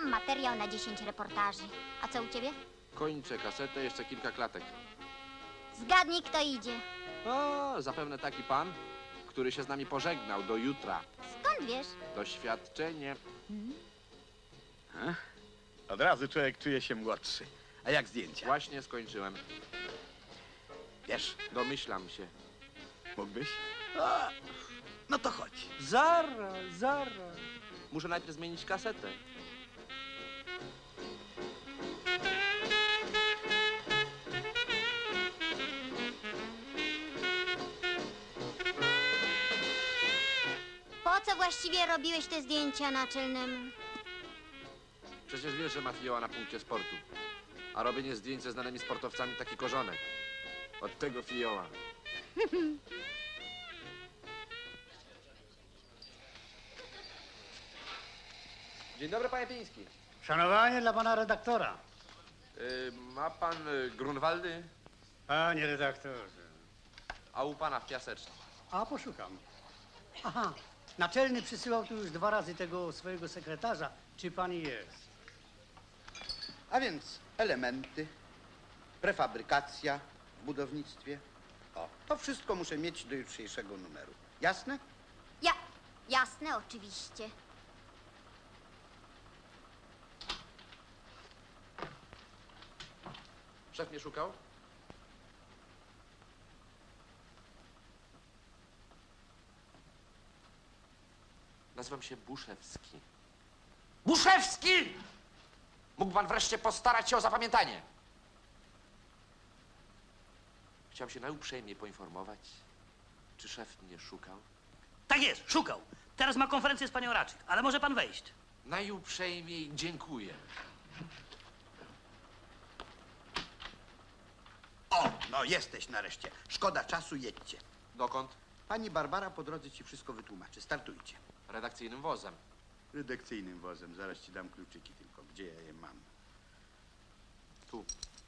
Mam materiał na 10 reportaży. A co u ciebie? Kończę kasetę, jeszcze kilka klatek. Zgadnij, kto idzie. O, zapewne taki pan, który się z nami pożegnał do jutra. Skąd wiesz? Doświadczenie. Od razu człowiek czuje się młodszy. A jak zdjęcia? Właśnie skończyłem. Wiesz, Domyślam się. mógłbyś? A, no to chodź. Zaraz. Muszę najpierw zmienić kasetę. Po co właściwie robiłeś te zdjęcia naczelnemu? Przecież wiesz, że ma fioła na punkcie sportu. A robienie zdjęć ze znanymi sportowcami taki korzonek. Od tego fioła. Dzień dobry, panie Piński. Szanowanie dla pana redaktora. Ma pan Grunwaldy? Panie redaktorze. A u pana w Piasecznym. A poszukam. Aha, naczelny przysyłał tu już 2 razy tego swojego sekretarza. Czy pan jest? A więc elementy, prefabrykacja w budownictwie. O, to wszystko muszę mieć do jutrzejszego numeru. Jasne? Jasne, oczywiście. Szef mnie szukał? Nazywam się Buszewski. Buszewski! Mógł pan wreszcie postarać się o zapamiętanie. Chciałem się najuprzejmiej poinformować, czy szef mnie szukał. Tak jest, szukał. Teraz ma konferencję z panią Raczyk, ale może pan wejść. Najuprzejmiej dziękuję. O, no jesteś nareszcie. Szkoda czasu, jedźcie. Dokąd? Pani Barbara po drodze ci wszystko wytłumaczy. Startujcie. Redakcyjnym wozem. Redakcyjnym wozem. Zaraz ci dam kluczyki tylko. Gdzie ja je mam? Tu.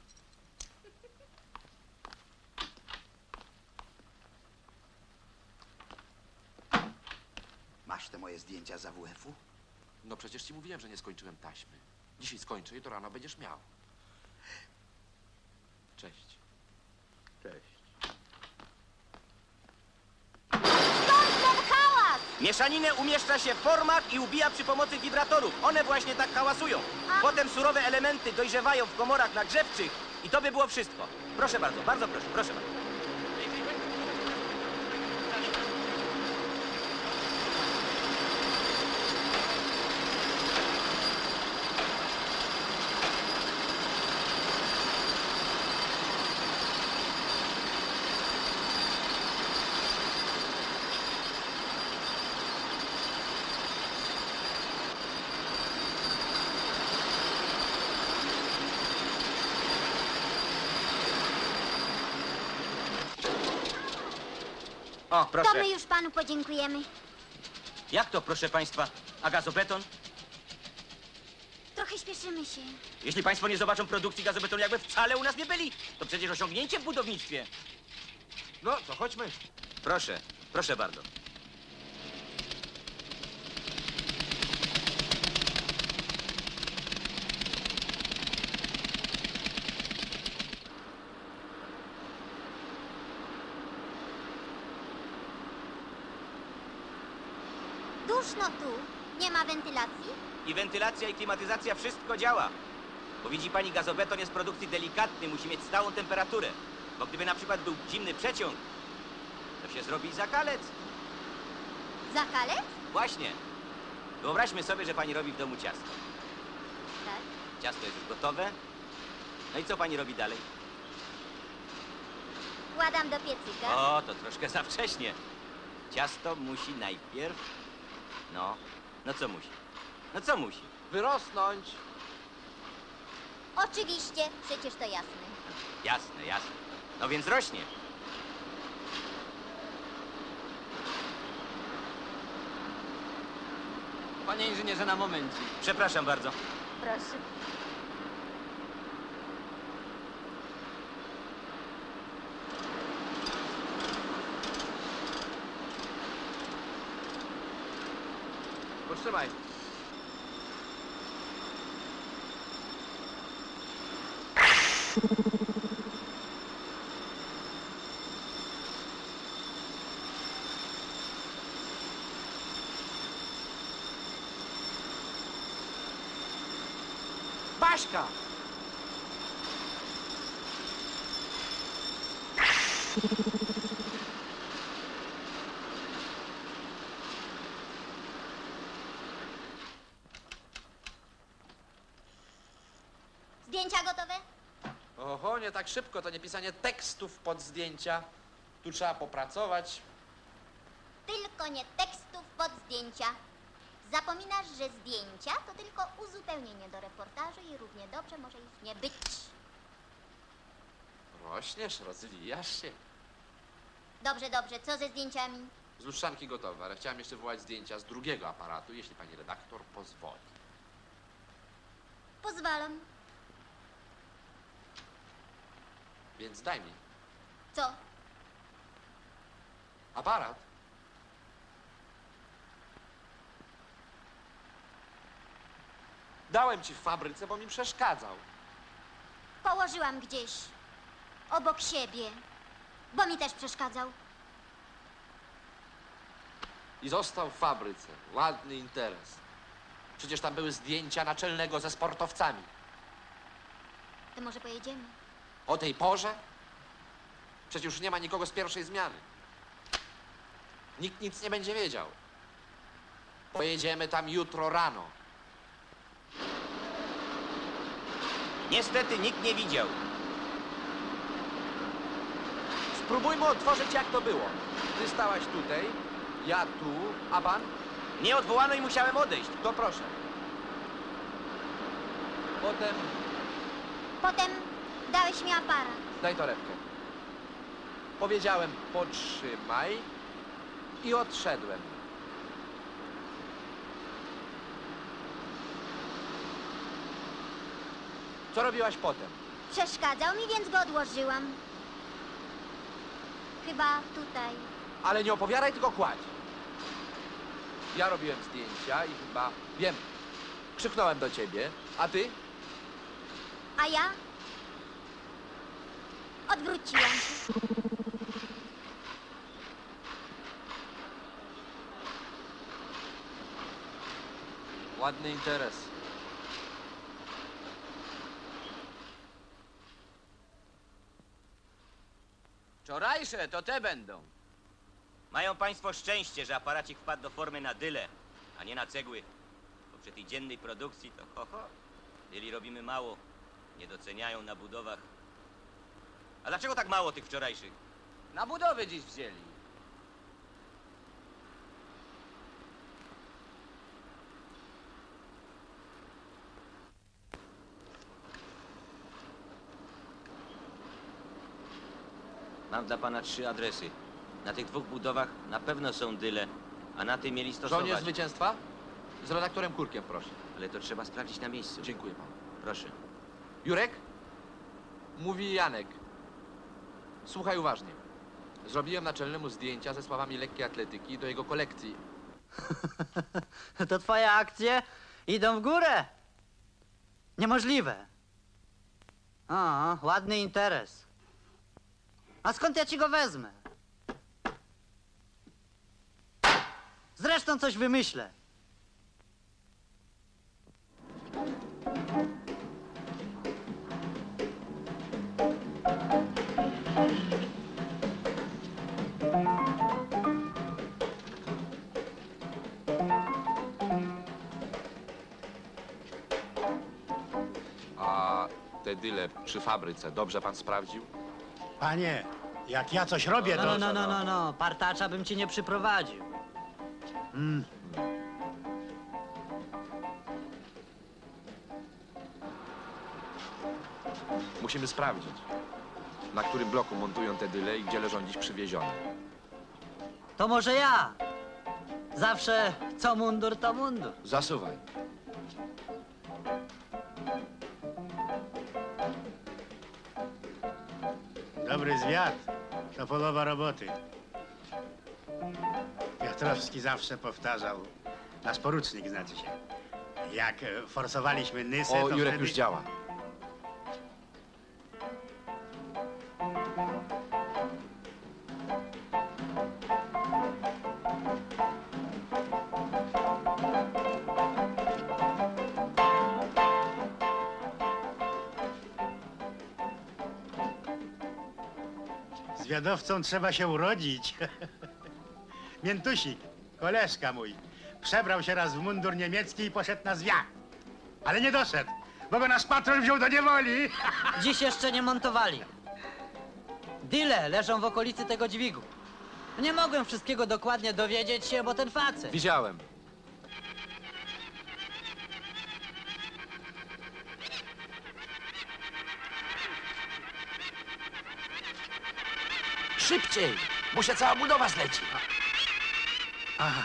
Masz te moje zdjęcia z AWF-u? No przecież ci mówiłem, że nie skończyłem taśmy. Dzisiaj skończę i do rana będziesz miał. Cześć. Cześć. Mieszaninę umieszcza się w formach i ubija przy pomocy wibratorów. One właśnie tak hałasują. Potem surowe elementy dojrzewają w komorach nagrzewczych i to by było wszystko. Proszę bardzo, bardzo proszę, proszę bardzo. O, To proszę. my już panu podziękujemy. Jak to, proszę państwa? A gazobeton? Trochę śpieszymy się. Jeśli państwo nie zobaczą produkcji gazobetonu, jakby wcale u nas nie byli, to przecież osiągnięcie w budownictwie. No, to chodźmy. Proszę, proszę bardzo. Duszno tu. Nie ma wentylacji? I wentylacja, i klimatyzacja, wszystko działa. Bo widzi pani, gazobeton jest produkcji delikatny, musi mieć stałą temperaturę. Bo gdyby na przykład był zimny przeciąg, to się zrobi zakalec. Zakalec? Właśnie. Wyobraźmy sobie, że pani robi w domu ciasto. Tak. Ciasto jest już gotowe. No i co pani robi dalej? Wkładam do piecyka. O, to troszkę za wcześnie. Ciasto musi najpierw... No co musi? No co musi? Wyrosnąć. Oczywiście, przecież to jasne. Jasne, jasne. No więc rośnie. Panie inżynierze, na momencik. Przepraszam bardzo. Proszę. Potrzymaj. Baśka! Zdjęcia gotowe? Oho, nie tak szybko, to nie pisanie tekstów pod zdjęcia. Tu trzeba popracować. Tylko nie tekstów pod zdjęcia. Zapominasz, że zdjęcia to tylko uzupełnienie do reportażu i równie dobrze może ich nie być. Rośniesz, rozwijasz się. Dobrze, dobrze. Co ze zdjęciami? Z lustrzanki gotowe, ale chciałem jeszcze wywołać zdjęcia z drugiego aparatu, jeśli pani redaktor pozwoli. Pozwalam. Więc daj mi Co? aparat. Dałem ci w fabryce, bo mi przeszkadzał. Położyłam gdzieś. Obok siebie. Bo mi też przeszkadzał. I został w fabryce. Ładny interes. Przecież tam były zdjęcia naczelnego ze sportowcami. To może pojedziemy? O tej porze? Przecież już nie ma nikogo z pierwszej zmiany. Nikt nic nie będzie wiedział. Pojedziemy tam jutro rano. Niestety nikt nie widział. Spróbujmy otworzyć, jak to było. Ty stałaś tutaj, ja tu, a pan? Nie odwołano i musiałem odejść. To proszę. Potem Potem dałeś mi aparat. daj torebkę. Powiedziałem potrzymaj i odszedłem. Co robiłaś potem? Przeszkadzał mi, więc go odłożyłam. Chyba tutaj. Ale nie opowiadaj, tylko kładź. Ja robiłem zdjęcia i chyba, wiem, krzyknąłem do ciebie, a ty? A ja? Odwróciłam się. Ładny interes. Wczorajsze to te będą. Mają państwo szczęście, że aparacik wpadł do formy na dyle, a nie na cegły. Bo przy tej dziennej produkcji to ho. Dyli robimy mało, nie doceniają na budowach. A dlaczego tak mało tych wczorajszych? Na budowy dziś wzięli. Mam dla pana 3 adresy. Na tych 2 budowach na pewno są dyle, a na tej mieli stosować. Żołnierz zwycięstwa? Z redaktorem Kurkiem, proszę. Ale to trzeba sprawdzić na miejscu. Dziękuję panu. Proszę. Jurek? Mówi Janek. Słuchaj uważnie. Zrobiłem naczelnemu zdjęcia ze sławami lekkiej atletyki do jego kolekcji. To twoje akcje idą w górę. Niemożliwe. O, ładny interes. A skąd ja ci go wezmę? Zresztą coś wymyślę. A te dyle przy fabryce dobrze pan sprawdził? Panie, jak ja coś robię, to... No. Partacza bym ci nie przyprowadził. Musimy sprawdzić, na którym bloku montują te dyle i gdzie leżą dziś przywiezione. To może ja. Zawsze co mundur, to mundur. Zasuwaj. Dobry zwiat to połowa roboty. Piotrowski zawsze powtarzał, nasz porucznik znaczy się, jak forsowaliśmy Nysę, O, to Jurek wtedy... już działa. Zwiadowcą trzeba się urodzić. Miętusik, koleżka mój, przebrał się raz w mundur niemiecki i poszedł na zwiat. Ale nie doszedł, bo go nasz patrol wziął do niewoli. Dziś jeszcze nie montowali. Dile leżą w okolicy tego dźwigu. Nie mogłem wszystkiego dokładnie dowiedzieć się, bo ten facet. Widziałem. Szybciej! Mu się cała budowa zleci. Aha.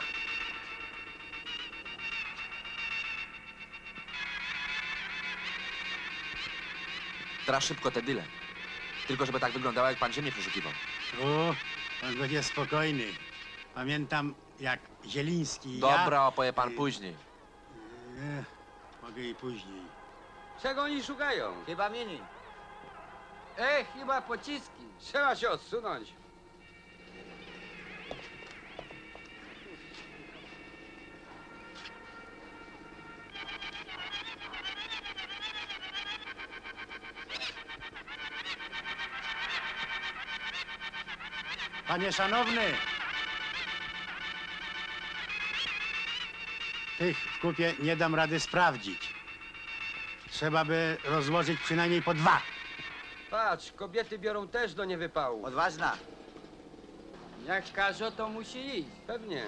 Teraz szybko te dyle. Tylko żeby tak wyglądało, jak pan ziemię przeszukiwał. O, on będzie spokojny. Pamiętam, jak Zieliński i Dobra, opowie pan później. Mogę i później. Czego oni szukają? Chyba mini. Chyba pociski. Trzeba się odsunąć. Panie szanowny! Tych w kupie nie dam rady sprawdzić. Trzeba by rozłożyć przynajmniej po 2. Patrz, kobiety biorą też do niewypału. Odważna. Jak każe, to musi iść. Pewnie.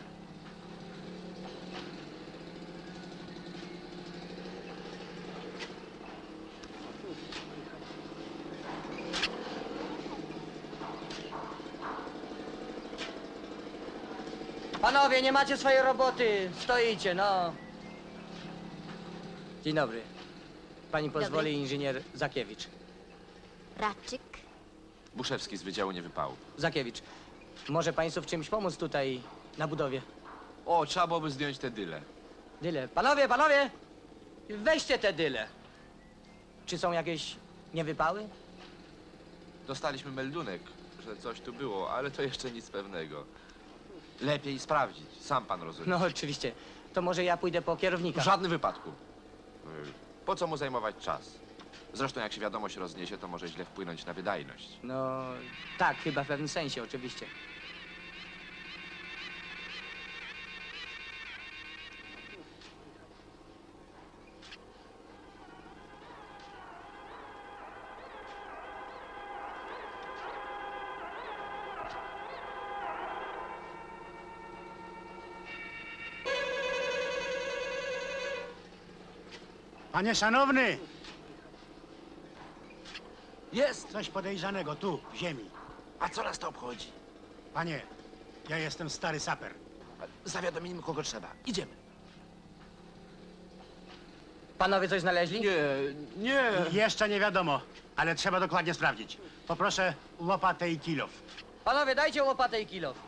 Panowie, nie macie swojej roboty. Stoicie, no. Dzień dobry. Pani pozwoli, inżynier Zakiewicz. Radczyk. Buszewski z Wydziału Niewypału. Zakiewicz, może państwu w czymś pomóc tutaj na budowie? O, trzeba byłoby zdjąć te dyle. Dyle. Panowie, panowie! Weźcie te dyle. Czy są jakieś niewypały? Dostaliśmy meldunek, że coś tu było, ale to jeszcze nic pewnego. Lepiej sprawdzić, sam pan rozumie. No oczywiście. To może ja pójdę po kierownika. W żadnym wypadku. Po co mu zajmować czas? Zresztą jak się wiadomość rozniesie, to może źle wpłynąć na wydajność. No tak, chyba w pewnym sensie, oczywiście. Panie szanowny! Jest! Coś podejrzanego tu, w ziemi. A co nas to obchodzi? Panie, ja jestem stary saper. Zawiadomimy, kogo trzeba. Idziemy. Panowie coś znaleźli? Nie. Jeszcze nie wiadomo, ale trzeba dokładnie sprawdzić. Poproszę łopatę i kilof. Panowie, dajcie łopatę i kilo.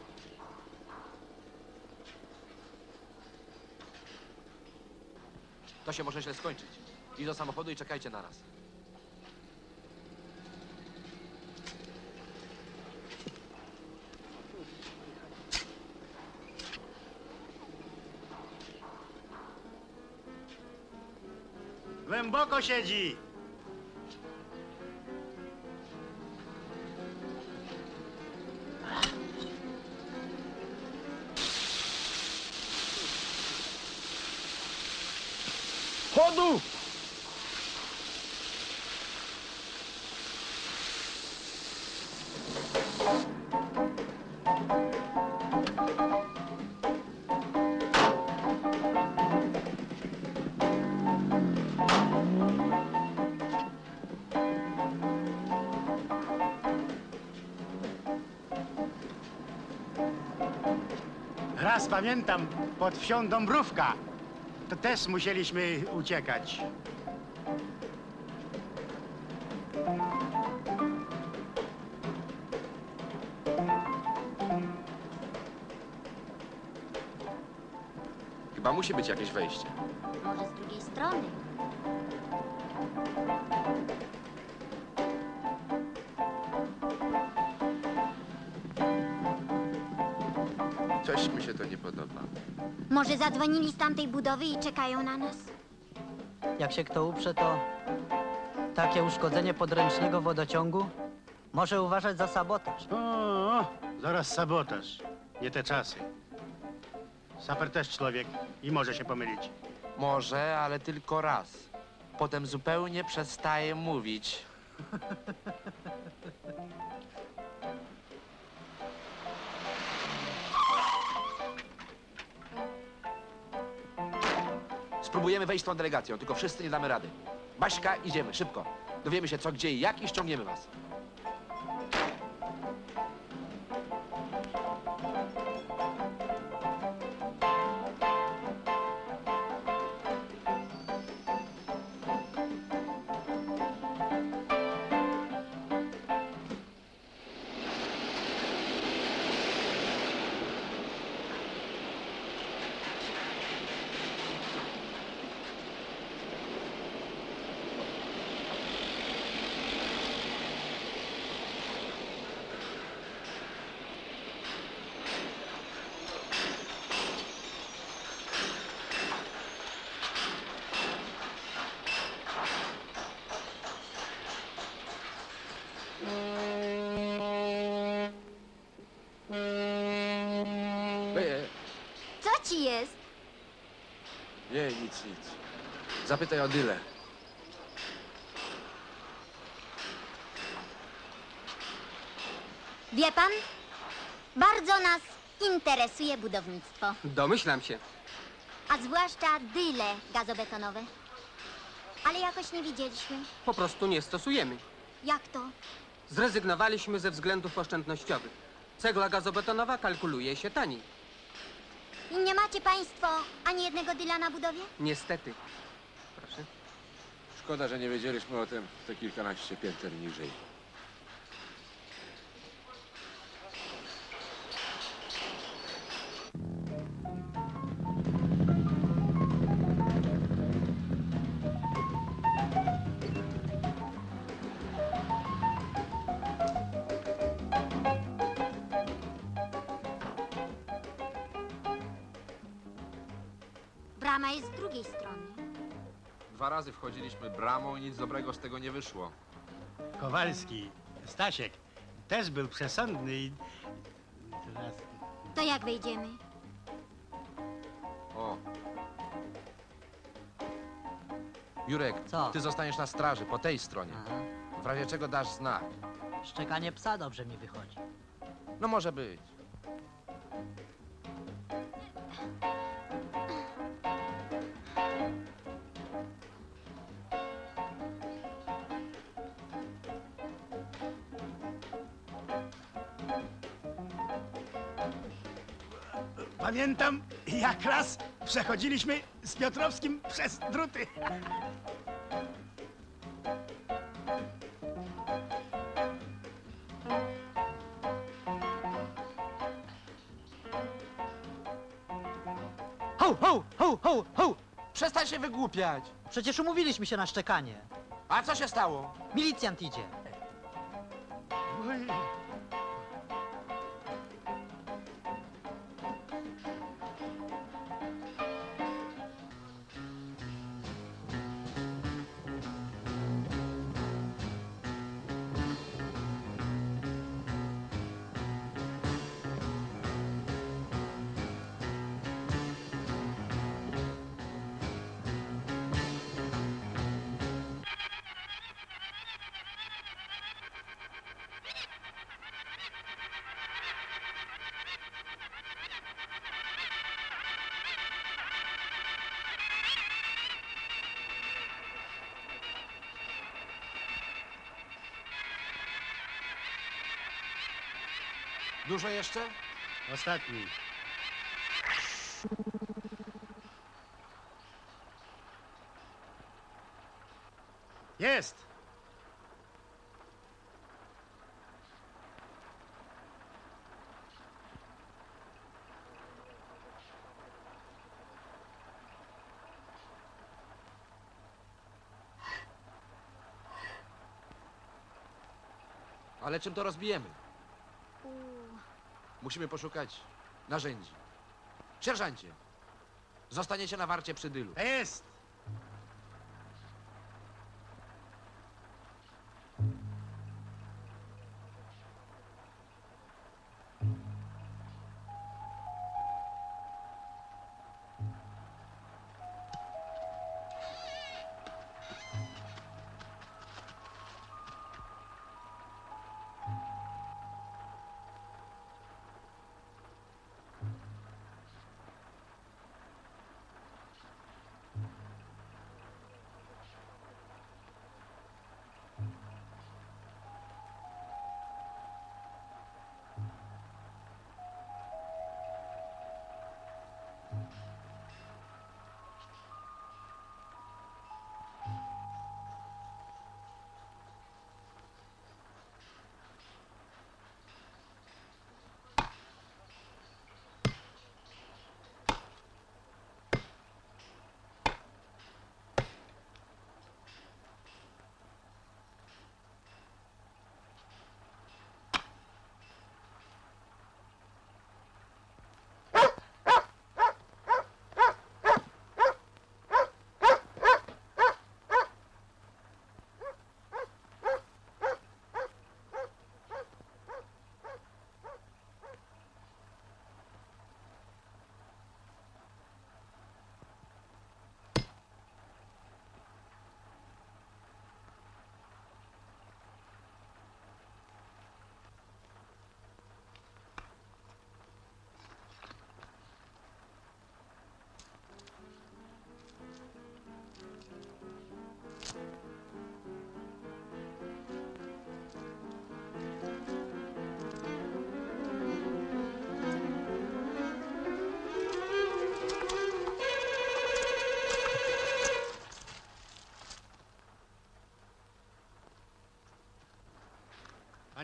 To się może źle skończyć. Idź do samochodu i czekajcie na nas. Głęboko siedzi. Chodu! Raz pamiętam, pod wsią Dąbrówka, to też musieliśmy uciekać. Chyba musi być jakieś wejście. Może z drugiej strony. Coś mi się to nie podoba. Może zadzwonili z tamtej budowy i czekają na nas? Jak się kto uprze, to takie uszkodzenie podręcznego wodociągu Może uważać za sabotaż. O, zaraz sabotaż. Nie te czasy. Saper też człowiek i może się pomylić. Może, ale tylko raz. Potem zupełnie przestaje mówić. Spróbujemy wejść z tą delegacją, tylko wszyscy nie damy rady. Baśka, idziemy, szybko. Dowiemy się co, gdzie i jak i ściągniemy was. Co ci jest? Nie, nic. Zapytaj o Dylę. Wie pan, bardzo nas interesuje budownictwo, Domyślam się. a zwłaszcza dyle gazobetonowe. Ale jakoś nie widzieliśmy. Po prostu nie stosujemy. Jak to? Zrezygnowaliśmy ze względów oszczędnościowych. Cegla gazobetonowa kalkuluje się taniej. I nie macie państwo ani jednego dyla na budowie? Niestety. Proszę. Szkoda, że nie wiedzieliśmy o tym te kilkanaście pięter niżej. Brama jest z drugiej strony. 2 razy wchodziliśmy bramą i nic dobrego z tego nie wyszło. Kowalski, Stasiek, też był przesądny i... Teraz... To jak wejdziemy? O. Jurek, Co? ty zostaniesz na straży, po tej stronie. Aha. W razie czego dasz znak. Szczekanie psa dobrze mi wychodzi. No może być. Pamiętam, jak raz przechodziliśmy z Piotrowskim przez druty. Ho, ho, ho, ho, ho! Przestań się wygłupiać. Przecież umówiliśmy się na szczekanie. A co się stało? Milicjant idzie. Oj. Dużo jeszcze? Ostatni. Jest! Ale czym to rozbijemy? Musimy poszukać narzędzi. Sierżancie, zostaniecie na warcie przy Dylu. Jest!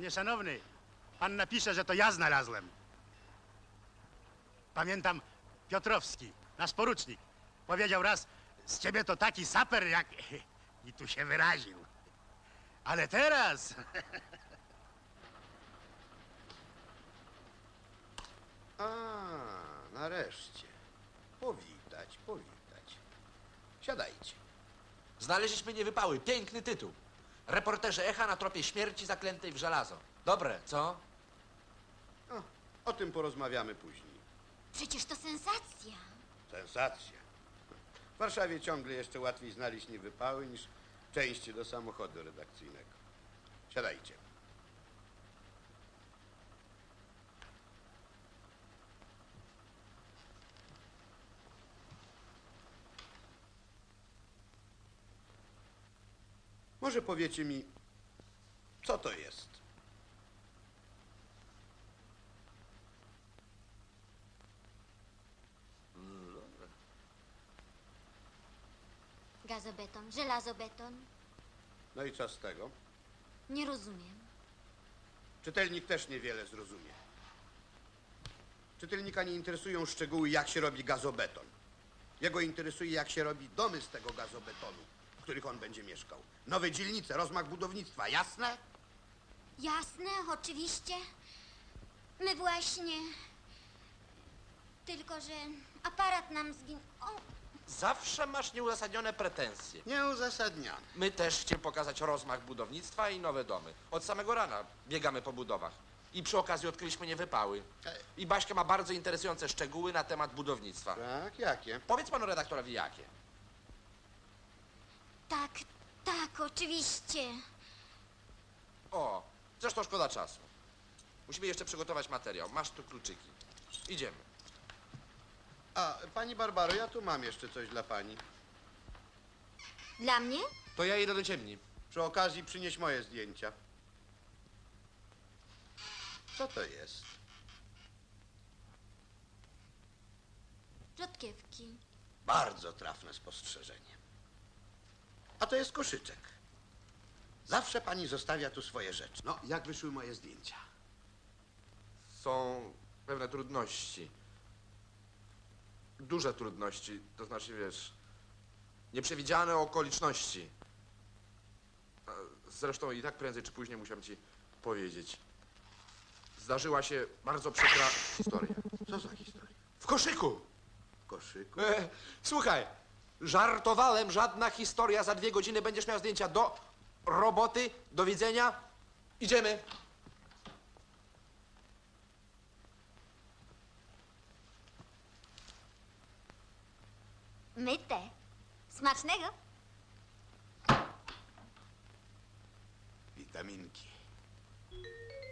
Panie szanowny, pan napisze, że to ja znalazłem. Pamiętam Piotrowski, nasz porucznik. Powiedział raz, z ciebie to taki saper jak... I tu się wyraził. Ale teraz... A, nareszcie. Powitać, powitać. Siadajcie. Znaleźliśmy niewypały. Piękny tytuł. Reporterzy Echa na tropie śmierci zaklętej w żelazo. Dobre, co? O tym porozmawiamy później. Przecież to sensacja. Sensacja. W Warszawie ciągle jeszcze łatwiej znaleźć niewypały niż części do samochodu redakcyjnego. Siadajcie. Może powiecie mi, co to jest? Gazobeton, żelazobeton. No i co z tego? Nie rozumiem. Czytelnik też niewiele zrozumie. Czytelnika nie interesują szczegóły, jak się robi gazobeton. Jego interesuje, jak się robi domy z tego gazobetonu, w których on będzie mieszkał. Nowe dzielnice, rozmach budownictwa, jasne? Jasne, oczywiście. My właśnie... Tylko, że aparat nam zginął. Zawsze masz nieuzasadnione pretensje. Nieuzasadnione. My też chcemy pokazać rozmach budownictwa i nowe domy. Od samego rana biegamy po budowach. I przy okazji odkryliśmy niewypały. I Baśka ma bardzo interesujące szczegóły na temat budownictwa. Tak, jakie? Powiedz panu redaktorowi jakie. Tak, tak, oczywiście. O, zresztą szkoda czasu. Musimy jeszcze przygotować materiał. Masz tu kluczyki. Idziemy. A, pani Barbaro, ja tu mam jeszcze coś dla pani. Dla mnie? To ja idę do ciemni. Przy okazji przynieś moje zdjęcia. Co to jest? Rzodkiewki. Bardzo trafne spostrzeżenie. A to jest koszyczek. Zawsze pani zostawia tu swoje rzeczy. No, jak wyszły moje zdjęcia? Są pewne trudności. Duże trudności, to znaczy, wiesz, nieprzewidziane okoliczności. Zresztą i tak prędzej czy później musiałem ci powiedzieć. Zdarzyła się bardzo przykra historia. Co za historia? W koszyku! W koszyku? Słuchaj, żartowałem, żadna historia. Za 2 godziny będziesz miał zdjęcia do roboty. Do widzenia. Idziemy. Myte. Smacznego. Witaminki.